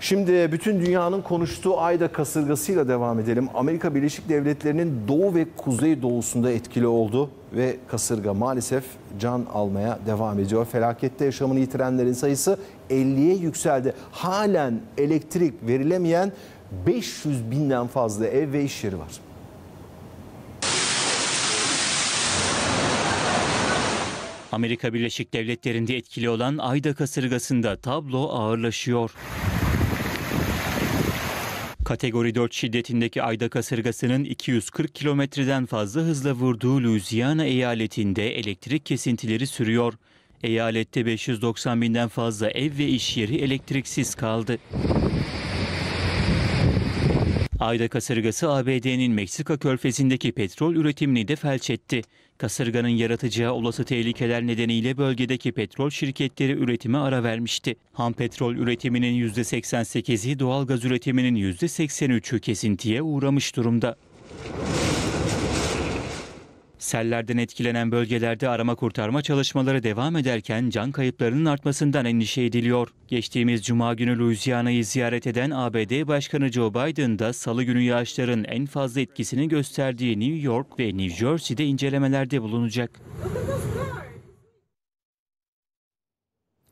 Şimdi bütün dünyanın konuştuğu Ayda kasırgasıyla devam edelim. Amerika Birleşik Devletleri'nin doğu ve kuzey doğusunda etkili oldu ve kasırga maalesef can almaya devam ediyor. Felakette yaşamını yitirenlerin sayısı 50'ye yükseldi. Halen elektrik verilemeyen 500 binden fazla ev ve iş yeri var. Amerika Birleşik Devletleri'nde etkili olan Ayda kasırgasında tablo ağırlaşıyor. Kategori 4 şiddetindeki Ayda kasırgasının 240 kilometreden fazla hızla vurduğu Louisiana eyaletinde elektrik kesintileri sürüyor. Eyalette 590 binden fazla ev ve iş yeri elektriksiz kaldı. Ayda kasırgası ABD'nin Meksika körfezindeki petrol üretimini de felç etti. Kasırganın yaratacağı olası tehlikeler nedeniyle bölgedeki petrol şirketleri üretime ara vermişti. Ham petrol üretiminin %88'i, doğalgaz üretiminin %83'ü kesintiye uğramış durumda. Sellerden etkilenen bölgelerde arama kurtarma çalışmaları devam ederken can kayıplarının artmasından endişe ediliyor. Geçtiğimiz Cuma günü Louisiana'yı ziyaret eden ABD Başkanı Joe Biden da Salı günü yağışların en fazla etkisini gösterdiği New York ve New Jersey'de incelemelerde bulunacak.